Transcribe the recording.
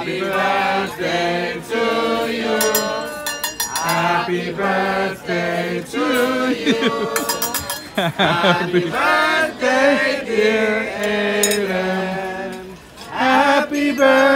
Happy birthday to you. Happy birthday to you. Happy birthday, dear Aiden. Happy birthday.